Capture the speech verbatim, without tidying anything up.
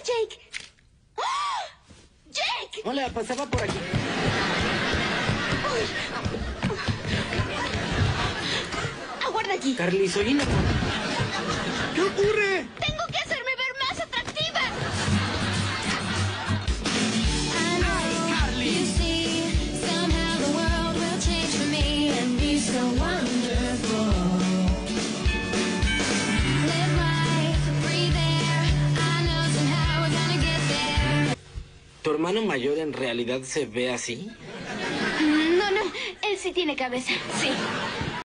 Jake! ¡Oh! ¡Jake! Hola, pasaba por aquí. ¡Aguarda allí! Carly, soy Inocuo. ¿Qué ocurre? ¡Tengo que hacerme ver más atractiva! ¿Tu hermano mayor en realidad se ve así? No, no, él sí tiene cabeza, sí.